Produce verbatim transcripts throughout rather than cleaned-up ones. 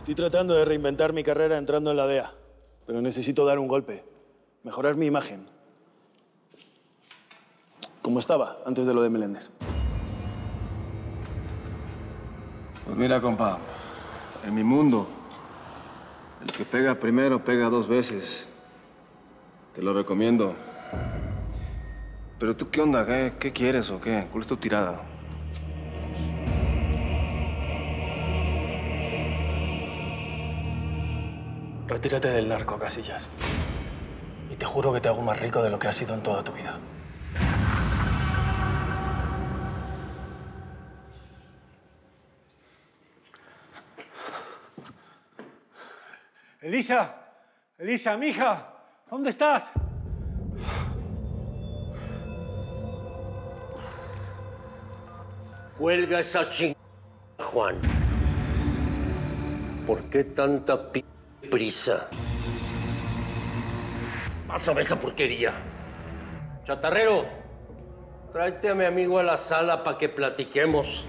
Estoy tratando de reinventar mi carrera entrando en la D E A, pero necesito dar un golpe, mejorar mi imagen. Como estaba antes de lo de Meléndez. Pues mira, compa, en mi mundo, el que pega primero pega dos veces. Te lo recomiendo. Pero tú, ¿qué onda? ¿Qué, qué quieres o qué? ¿Cuál es tu tirada? Retírate del narco, Casillas. Y te juro que te hago más rico de lo que has sido en toda tu vida. Elisa, Elisa, mija, ¿dónde estás? Cuelga esa chingada, Juan. ¿Por qué tanta p prisa? Pásame esa porquería. Chatarrero, tráete a mi amigo a la sala para que platiquemos.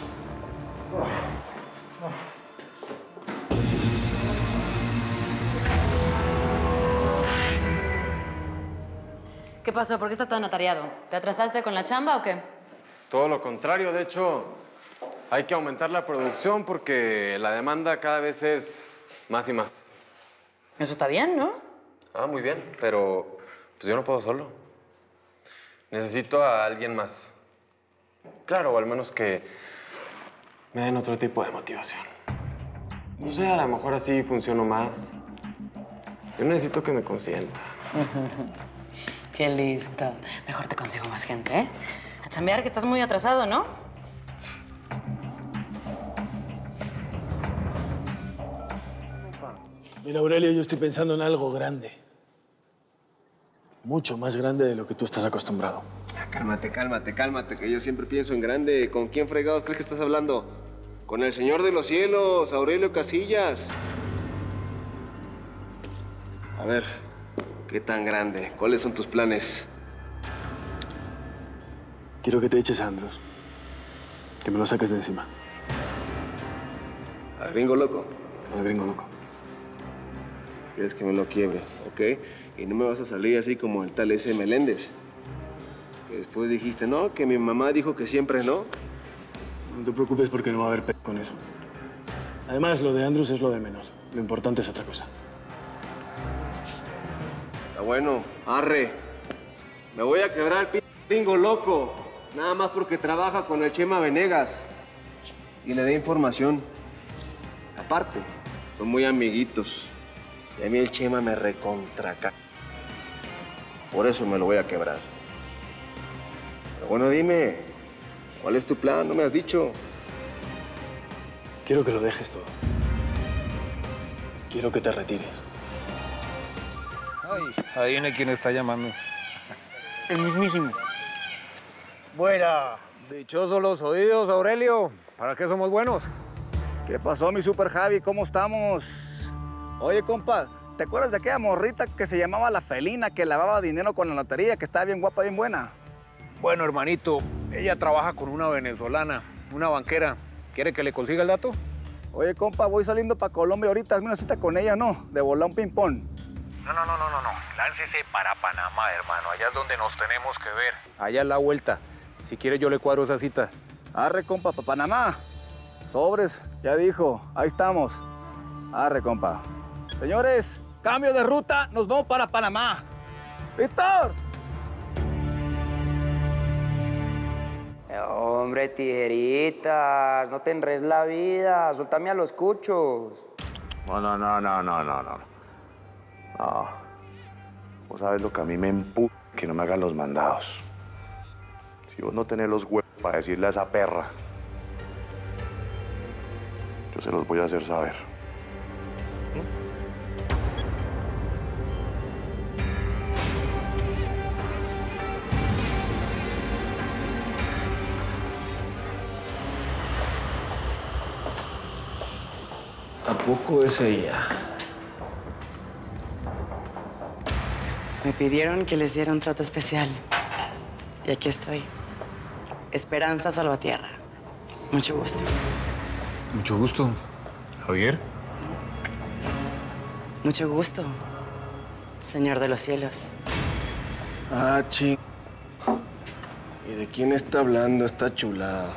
¿Qué pasó? ¿Por qué estás tan atareado? ¿Te atrasaste con la chamba o qué? Todo lo contrario, de hecho, hay que aumentar la producción porque la demanda cada vez es más y más. Eso está bien, ¿no? Ah, muy bien, pero pues yo no puedo solo. Necesito a alguien más. Claro, o al menos que me den otro tipo de motivación. No sé, a lo mejor así funciono más. Yo necesito que me consienta. Qué listo. Mejor te consigo más gente, ¿eh? A chambear, que estás muy atrasado, ¿no? Mira, Aurelio, yo estoy pensando en algo grande. Mucho más grande de lo que tú estás acostumbrado. Ah, cálmate, cálmate, cálmate, que yo siempre pienso en grande. ¿Con quién fregados crees que estás hablando? Con el Señor de los Cielos, Aurelio Casillas. A ver, ¿qué tan grande? ¿Cuáles son tus planes? Quiero que te eches a Andros. Que me lo saques de encima. ¿Al gringo loco? Al gringo loco. Quieres que me lo quiebre, ¿ok? Y no me vas a salir así como el tal ese Meléndez. Que después dijiste, no, que mi mamá dijo que siempre no. No te preocupes porque no va a haber p con eso. Además, lo de Andrews es lo de menos. Lo importante es otra cosa. Está bueno, arre. Me voy a quebrar el p gringo loco. Nada más porque trabaja con el Chema Venegas. Y le dé información. Aparte, son muy amiguitos. Y a mí el Chema me recontraca. Por eso me lo voy a quebrar. Pero bueno, dime, ¿cuál es tu plan? No me has dicho. Quiero que lo dejes todo. Quiero que te retires. Ay, ahí viene quien está llamando. El mismísimo. Buena. Dichosos los oídos, Aurelio. ¿Para qué somos buenos? ¿Qué pasó, mi super Javi? ¿Cómo estamos? Oye, compa, ¿te acuerdas de aquella morrita que se llamaba La Felina, que lavaba dinero con la lotería, que estaba bien guapa, bien buena? Bueno, hermanito, ella trabaja con una venezolana, una banquera. ¿Quiere que le consiga el dato? Oye, compa, voy saliendo para Colombia ahorita. Hazme una cita con ella, ¿no? De volar un ping-pong. No, no, no, no, no, no. Láncese para Panamá, hermano. Allá es donde nos tenemos que ver. Allá es la vuelta. Si quiere, yo le cuadro esa cita. Arre, compa, para Panamá. Sobres, ya dijo. Ahí estamos. Arre, compa. Señores, cambio de ruta. Nos vamos para Panamá. ¡Víctor! Hombre, tijeritas, no te enredes la vida, suéltame a los cuchos. No, no, no, no, no, no, no. No. Vos sabes lo que a mí me empuja, que no me hagan los mandados. Si vos no tenés los huevos para decirle a esa perra, yo se los voy a hacer saber. ¿A poco es ella? Me pidieron que les diera un trato especial. Y aquí estoy. Esperanza Salvatierra. Mucho gusto. Mucho gusto. Javier. Mucho gusto, señor de los cielos. Ah, ching. ¿Y de quién está hablando esta chulada?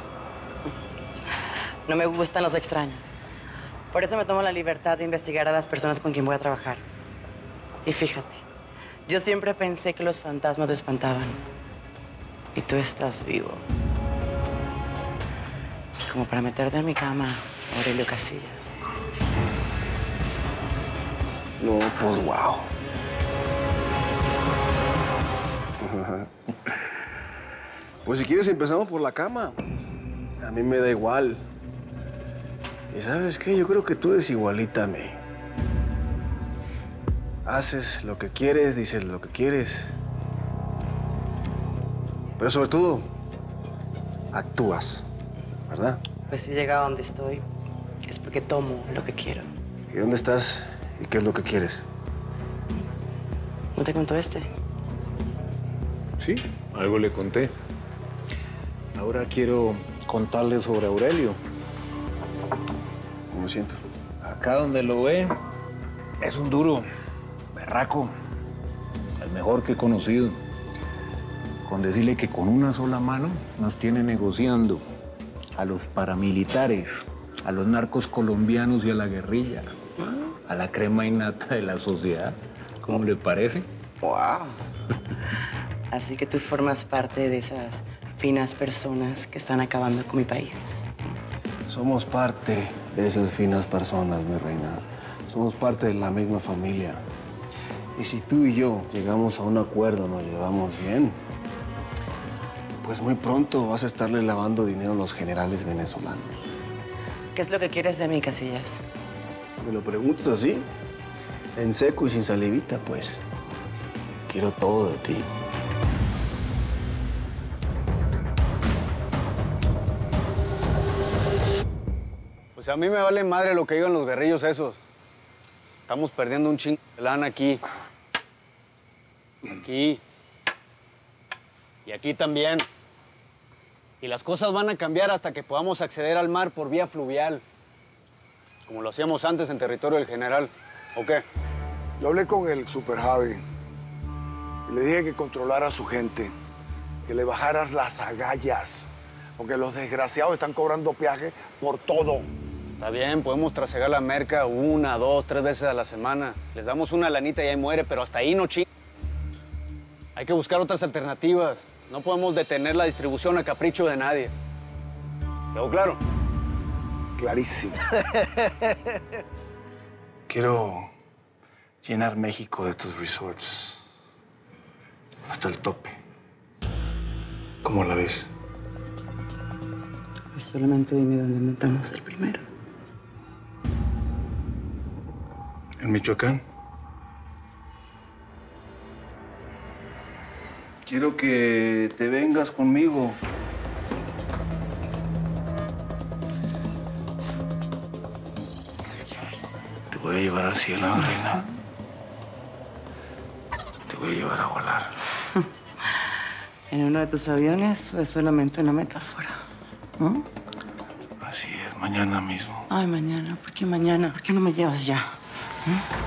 No me gustan los extraños. Por eso me tomo la libertad de investigar a las personas con quien voy a trabajar. Y fíjate, yo siempre pensé que los fantasmas te espantaban. Y tú estás vivo. Como para meterte en mi cama, Aurelio Casillas. No, pues wow. Pues si quieres empezamos por la cama. A mí me da igual. Y ¿sabes qué? Yo creo que tú eres igualita a mí. Haces lo que quieres, dices lo que quieres. Pero sobre todo, actúas, ¿verdad? Pues si he llegado a donde estoy, es porque tomo lo que quiero. ¿Y dónde estás? ¿Y qué es lo que quieres? ¿No te contó este? Sí, algo le conté. Ahora quiero contarle sobre Aurelio. ¿Cómo me siento? Acá donde lo ve, es un duro, berraco, el mejor que he conocido. Con decirle que con una sola mano nos tiene negociando a los paramilitares, a los narcos colombianos y a la guerrilla, a la crema innata de la sociedad. ¿Cómo le parece? ¡Wow! Así que tú formas parte de esas finas personas que están acabando con mi país. Somos parte de esas finas personas, mi reina. Somos parte de la misma familia. Y si tú y yo llegamos a un acuerdo, nos llevamos bien, pues muy pronto vas a estarle lavando dinero a los generales venezolanos. ¿Qué es lo que quieres de mí, Casillas? ¿Me lo preguntas así? En seco y sin salivita, pues. Quiero todo de ti. Pues a mí me vale madre lo que digan los guerrillos esos. Estamos perdiendo un chingo de lana aquí. Aquí. Y aquí también. Y las cosas van a cambiar hasta que podamos acceder al mar por vía fluvial. Como lo hacíamos antes en territorio del general. ¿O qué? Yo hablé con el Super Javi y le dije que controlara a su gente, que le bajaras las agallas, porque los desgraciados están cobrando peaje por todo. Está bien, podemos trasegar la merca una, dos, tres veces a la semana. Les damos una lanita y ahí muere, pero hasta ahí no ching. Hay que buscar otras alternativas. No podemos detener la distribución a capricho de nadie. ¿Quedó claro? Clarísimo. Quiero llenar México de tus resorts. Hasta el tope. ¿Cómo la ves? Pues solamente dime dónde montamos el primero. ¿En Michoacán? Quiero que te vengas conmigo. Te voy a llevar al cielo, reina. Te voy a llevar a volar. ¿En uno de tus aviones o es solamente una metáfora? ¿No? Así es, mañana mismo. Ay, mañana. ¿Por qué mañana? ¿Por qué no me llevas ya? ¿Eh?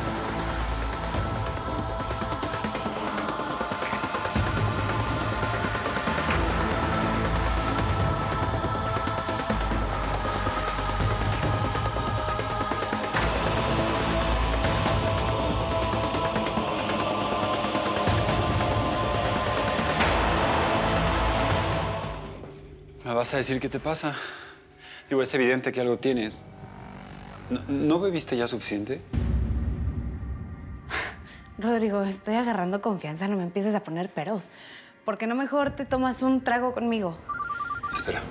¿Me vas a decir qué te pasa? Digo, es evidente que algo tienes. ¿No, ¿no bebiste ya suficiente? Rodrigo, estoy agarrando confianza, no me empieces a poner peros. ¿Por qué no mejor te tomas un trago conmigo? Espera.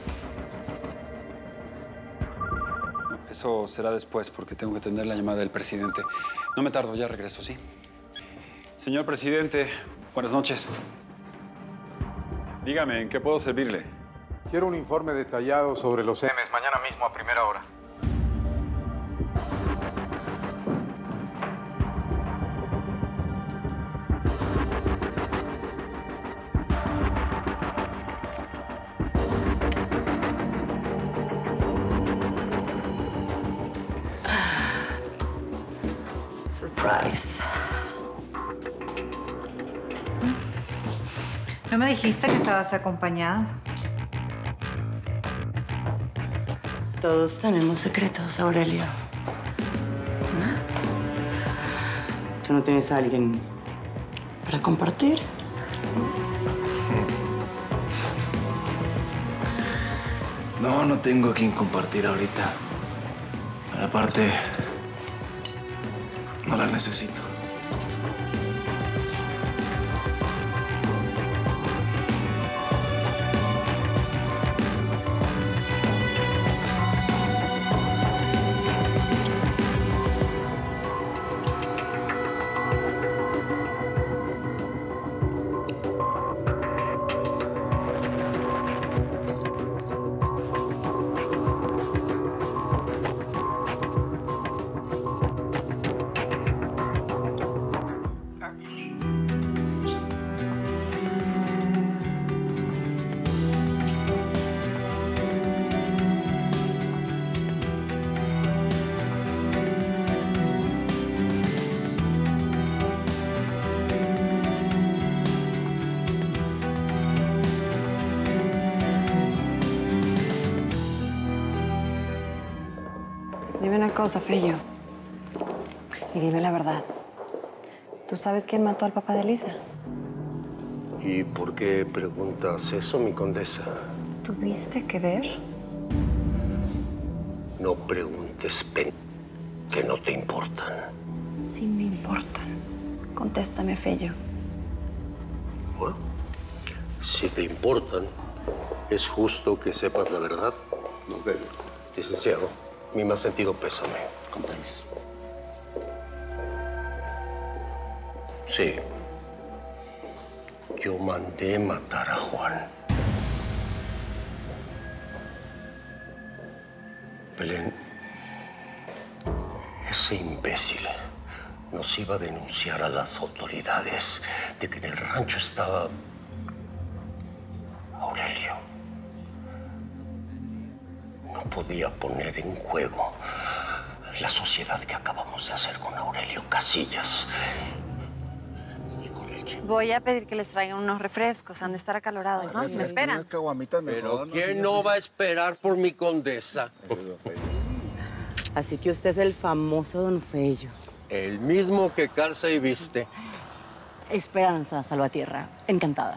No, eso será después, porque tengo que atender la llamada del presidente. No me tardo, ya regreso, ¿sí? Señor presidente, buenas noches. Dígame, ¿en qué puedo servirle? Quiero un informe detallado sobre los M S mañana mismo a primera hora. Surprise. ¿No me dijiste que estabas acompañada? Todos tenemos secretos, Aurelio. ¿Tú no tienes a alguien para compartir? No, no tengo a quien compartir ahorita. Pero aparte, no la necesito. Dime una cosa, Fello. Y dime la verdad. ¿Tú sabes quién mató al papá de Elisa? ¿Y por qué preguntas eso, mi condesa? ¿Tuviste que ver? No preguntes pen que no te importan. Sí me importan. Contéstame, Fello. Bueno, si te importan, es justo que sepas la verdad. No, licenciado, mi más sentido pésame. Con permiso. Sí. Yo mandé matar a Juan. Belén, ese imbécil nos iba a denunciar a las autoridades de que en el rancho estaba Aurelio. No podía poner en juego la sociedad que acabamos de hacer con Aurelio Casillas. Voy a pedir que les traigan unos refrescos. Han de estar acalorados, ¿no? ¿Me esperan? Unas caguamitas mejor. Pero ¿quién no va a esperar por mi condesa? Así que usted es el famoso Don Fello. El mismo que calza y viste. Esperanza Salvatierra. Encantada.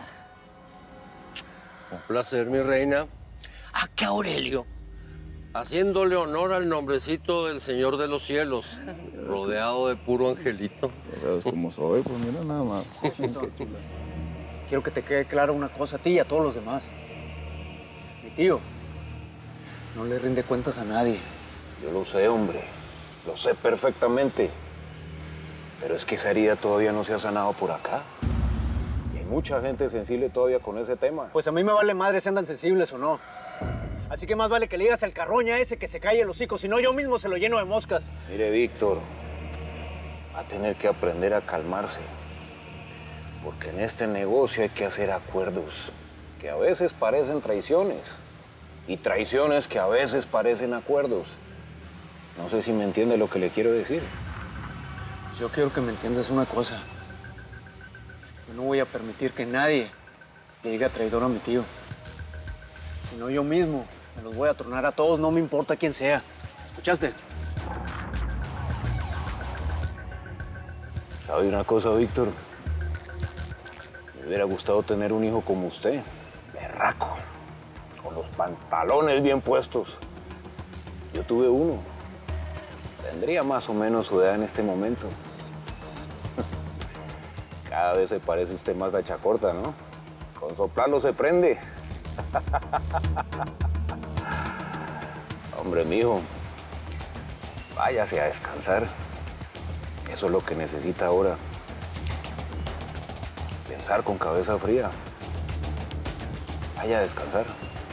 Un placer, mi reina. ¿A qué Aurelio? Haciéndole honor al nombrecito del Señor de los Cielos, rodeado de puro angelito. ¿Sabes cómo soy? Pues mira nada más. Quiero que te quede clara una cosa a ti y a todos los demás. Mi tío no le rinde cuentas a nadie. Yo lo sé, hombre. Lo sé perfectamente. Pero es que esa herida todavía no se ha sanado por acá. Y hay mucha gente sensible todavía con ese tema. Pues a mí me vale madre si andan sensibles o no. Así que más vale que le digas al carroña ese que se calle el hocico, si no yo mismo se lo lleno de moscas. Mire, Víctor, va a tener que aprender a calmarse. Porque en este negocio hay que hacer acuerdos que a veces parecen traiciones y traiciones que a veces parecen acuerdos. No sé si me entiende lo que le quiero decir. Yo quiero que me entiendas una cosa. Yo no voy a permitir que nadie le diga traidor a mi tío. Si no, yo mismo me los voy a tronar a todos, no me importa quién sea. ¿Escuchaste? ¿Sabe una cosa, Víctor? Me hubiera gustado tener un hijo como usted, berraco, con los pantalones bien puestos. Yo tuve uno. Tendría más o menos su edad en este momento. Cada vez se parece usted más a Chacorta, ¿no? Con soplarlo se prende. Hombre, mijo, váyase a descansar. Eso es lo que necesita ahora. Pensar con cabeza fría. Vaya a descansar.